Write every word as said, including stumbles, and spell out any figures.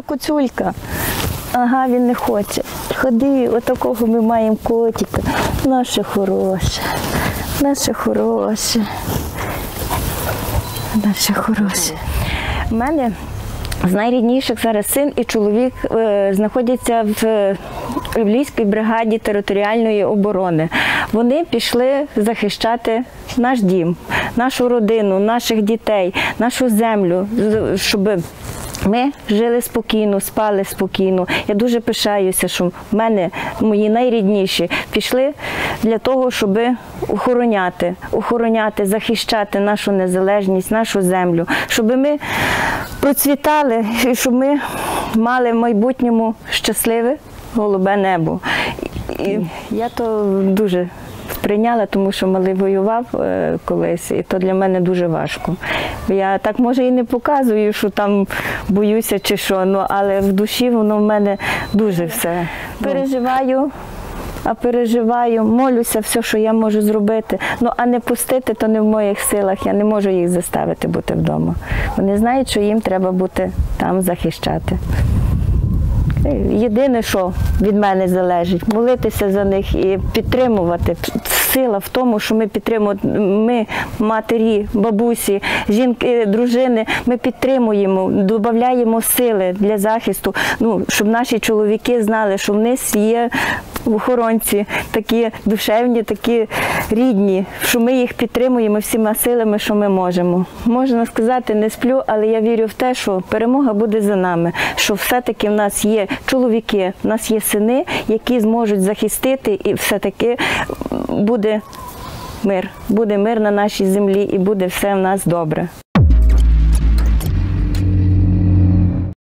Куцюлька. Ага, він не хоче. Ходи, отакого ми маємо котика. Наше хороше, наше хороше, наше хороше. У мене з найрідніших зараз син і чоловік е, знаходяться в Львівській бригаді територіальної оборони. Вони пішли захищати наш дім, нашу родину, наших дітей, нашу землю, щоб ми жили спокійно, спали спокійно. Я дуже пишаюся, що в мене мої найрідніші пішли для того, щоб охороняти, охороняти, захищати нашу незалежність, нашу землю, щоб ми процвітали і щоб ми мали в майбутньому щасливе голубе небо. І я то дуже прийняла, тому що малий воював е, колись, і то для мене дуже важко. Я так, може, і не показую, що там боюся чи що, ну, але в душі воно в мене дуже все. Переживаю, а переживаю, молюся все, що я можу зробити. Ну, а не пустити, то не в моїх силах, я не можу їх заставити бути вдома. Вони знають, що їм треба бути там захищати. Єдине, що від мене залежить, молитися за них і підтримувати. Сила в тому, що ми підтримуємо, ми, матері, бабусі, жінки, дружини, ми підтримуємо, додаємо сили для захисту, ну, щоб наші чоловіки знали, що в них є охоронці такі душевні, такі рідні, що ми їх підтримуємо всіма силами, що ми можемо. Можна сказати, не сплю, але я вірю в те, що перемога буде за нами, що все-таки в нас є чоловіки, в нас є сини, які зможуть захистити, і все-таки буде мир, буде мир на нашій землі і буде все в нас добре.